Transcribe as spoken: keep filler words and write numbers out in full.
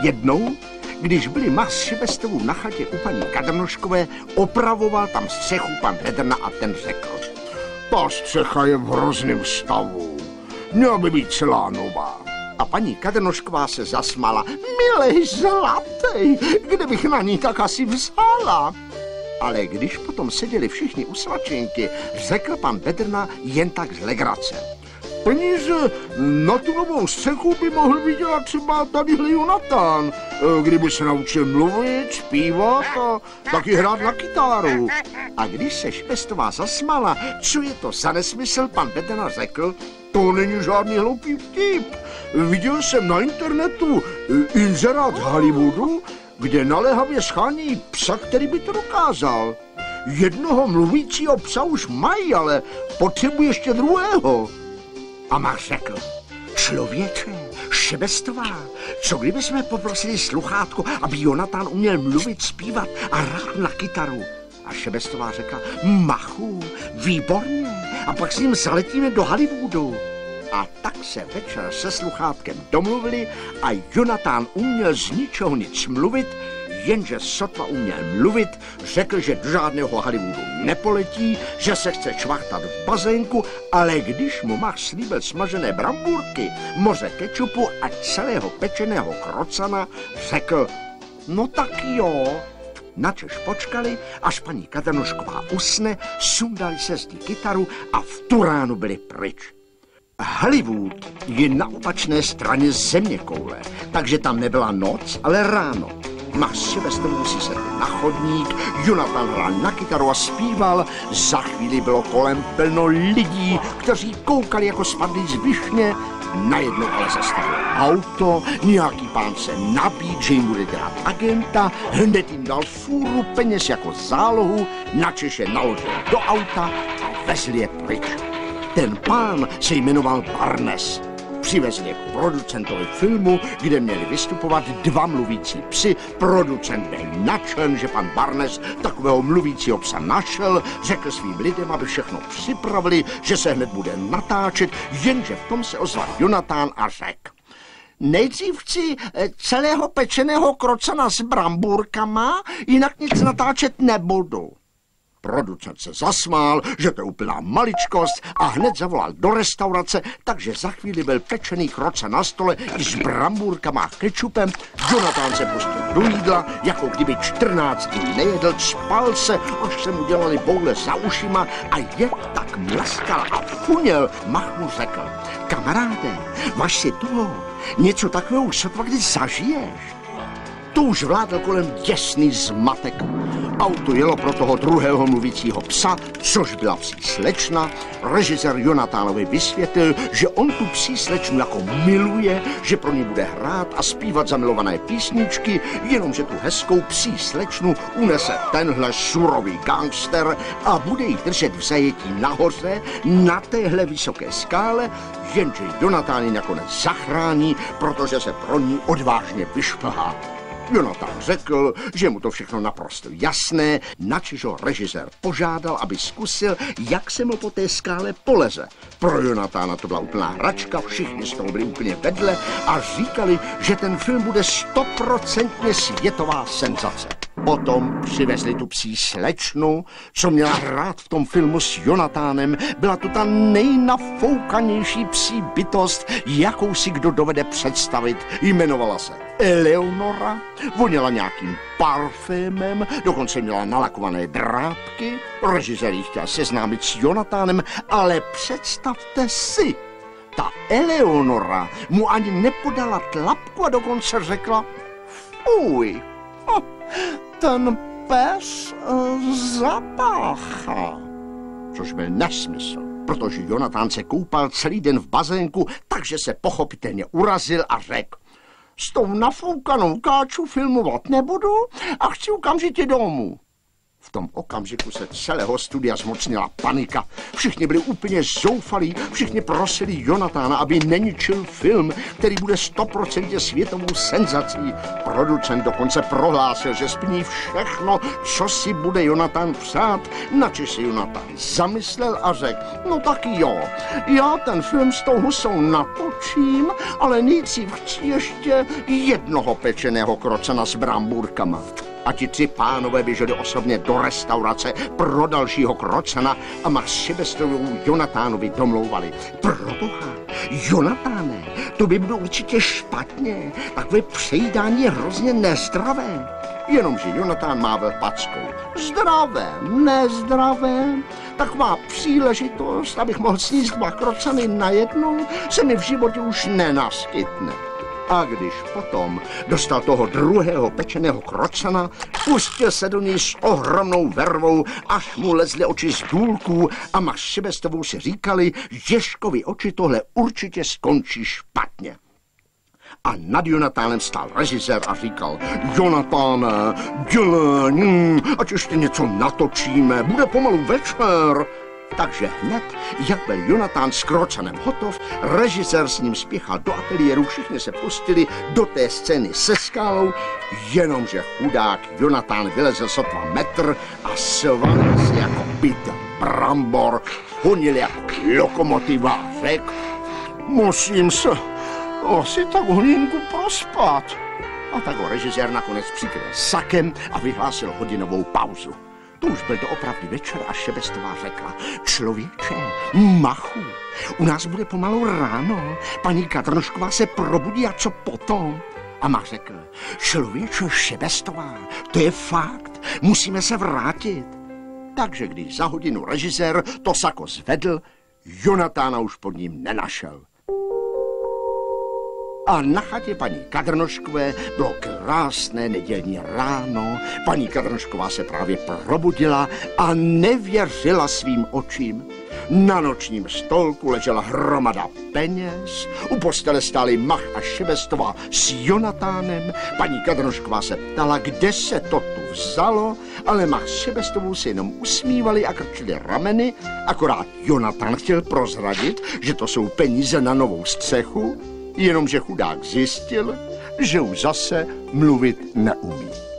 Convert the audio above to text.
Jednou, když byli Max s Šebestovou na chatě u paní Kadrnoškové, opravoval tam střechu pan Bedrna a ten řekl: Ta střecha je v hrozném stavu, měla by být celá nová. A paní Kadrnošková se zasmála: Milej zlatej, kde bych na ní tak asi vzala? Ale když potom seděli všichni u svačinky, řekl pan Bedrna jen tak z legrace: Peníze na tu novou střechu by mohl vydělat třeba tadyhle Jonatán, kdyby se naučil mluvit, zpívat a taky hrát na kytáru. A když se Šebestová zasmála, co je to za nesmysl, pan Bedrna řekl: To není žádný hloupý vtip. Viděl jsem na internetu inzerát z Hollywoodu, kde naléhavě schání psa, který by to dokázal. Jednoho mluvícího psa už mají, ale potřebují ještě druhého. A Max řekl: Člověče, Šebestová, co kdyby jsme poprosili sluchátko, aby Jonatán uměl mluvit, zpívat a hrát na kytaru? A Šebestová řekla: Machu, výborně, a pak s ním zaletíme do Hollywoodu. A tak se večer se sluchátkem domluvili a Jonatán uměl z ničeho nic mluvit, jenže sotva uměl mluvit, řekl, že do žádného Hollywoodu nepoletí, že se chce čvachtat v bazénku, ale když mu Max slíbil smažené brambůrky, moře kečupu a celého pečeného krocana, řekl: No tak jo. Načež počkali, až paní Kadrnošková usne, sundali se z ní kytaru a v tu ránu byli pryč. Hollywood je na opačné straně zeměkoule, takže tam nebyla noc, ale ráno. Max s Šebestovou si sedli na chodník, Jonatán hrál na kytaru a zpíval, za chvíli bylo kolem plno lidí, kteří koukali jako spadlí z višně. Najednou ale zastavil auto, nějaký pán se nabít, že jim bude dělat agenta, hned jim dal fůru peněz jako zálohu, načež je naložil do auta a vezli je pryč. Ten pán se jmenoval Barnes. Přivezli je k producentovi filmu, kde měli vystupovat dva mluvící psy. Producent byl nadšen, že pan Barnes takového mluvícího psa našel, řekl svým lidem, aby všechno připravili, že se hned bude natáčet, jenže v tom se ozval Jonatán a řekl: Nejdřív chci celého pečeného krocana s brambůrkama, jinak nic natáčet nebudu. Producent se zasmál, že to je úplná maličkost a hned zavolal do restaurace, takže za chvíli byl pečený krocan na stole i s brambůrkama a kečupem. Jonatán se pustil do jídla, jako kdyby čtrnáct dní nejedl, spal se, až se mu dělali boule za ušima a je tak mlaskal a funěl. Mach mu řekl: Kamaráde, máš si toho, něco takového už sotva kdy zažiješ. Tu už vládl kolem děsný zmatek. Auto jelo pro toho druhého mluvícího psa, což byla psí slečna. Režisér Jonatánovi vysvětlil, že on tu psí slečnu jako miluje, že pro ní bude hrát a zpívat zamilované písničky, jenomže tu hezkou psí slečnu unese tenhle surový gangster a bude jí držet v zajetí nahoře na téhle vysoké skále, jenže Jonatán ji nakonec zachrání, protože se pro ní odvážně vyšplhá. Jonatán řekl, že mu to všechno naprosto jasné, načež ho režisér požádal, aby zkusil, jak se mu po té skále poleze. Pro Jonatána to byla úplná hračka, všichni z toho byli úplně vedle a říkali, že ten film bude stoprocentně světová senzace. Potom přivezli tu psí slečnu, co měla hrát v tom filmu s Jonatánem. Byla to ta nejnafoukanější psí bytost, jakou si kdo dovede představit. Jmenovala se Eleonora, voněla nějakým parfémem, dokonce měla nalakované drápky. Režisér ji chtěl seznámit s Jonatánem, ale představte si, ta Eleonora mu ani nepodala tlapku a dokonce řekla: Fuj, oh, ten pes uh, zapáchá. Což byl nesmysl, protože Jonatán se koupal celý den v bazénku, takže se pochopitelně urazil a řekl: S tou nafoukanou káču filmovat nebudu a chci okamžitě domů. V tom okamžiku se celého studia zmocnila panika. Všichni byli úplně zoufalí, všichni prosili Jonatána, aby neničil film, který bude stoprocentně světovou senzací. Producent dokonce prohlásil, že splní všechno, co si bude Jonatán přát, načež si Jonatán zamyslel a řekl, no tak jo, já ten film s tou husou natočím, ale nejdřív chci ještě jednoho pečeného krocana s bramburkama. A ti tři pánové běželi osobně do restaurace pro dalšího krocana a Max Silvestrovou Jonatánovi domlouvali. Proboha, Jonatáne, to by bylo určitě špatně, takové přejídání je hrozně nezdravé. Jenomže Jonatán mával packou. Zdravé, nezdravé, taková příležitost, abych mohl sníst dva krocany najednou, se mi v životě už nenaskytne. A když potom dostal toho druhého pečeného krocana, pustil se do něj s ohromnou vervou, až mu lezly oči z důlků a Max Silvestrovou si říkali, Ježkovi oči tohle určitě skončí špatně. A nad Jonatánem stál režisér a říkal, Jonatáne, dělej, hm, ať ještě něco natočíme, bude pomalu večer. Takže hned, jak byl Jonatán s krocanem hotov, režisér s ním spěchal do ateliéru, všichni se pustili do té scény se skálou, jenomže chudák Jonatán vylezl sotva metr a svalil se jako byt brambor, honil jako lokomotiva a řekl, musím se asi tak hodinku prospat. A tak ho režisér nakonec přikryl sakem a vyhlásil hodinovou pauzu. To už byl doopravdy večer a Šebestová řekla, člověče, machu, u nás bude pomalu ráno, paní Kadrnošková se probudí a co potom? A Mach řekl, člověče Šebestová, to je fakt, musíme se vrátit. Takže když za hodinu režisér to sako zvedl, Jonatána už pod ním nenašel. A na chatě paní Kadrnoškové bylo krásné nedělní ráno. Paní Kadrnošková se právě probudila a nevěřila svým očím. Na nočním stolku ležela hromada peněz, u postele stáli Mach a Šebestová s Jonatánem. Paní Kadrnošková se ptala, kde se to tu vzalo, ale Mach s Šebestovou se jenom usmívali a krčili rameny, akorát Jonatán chtěl prozradit, že to jsou peníze na novou střechu, jenomže chudák zjistil, že už zase mluvit neumí.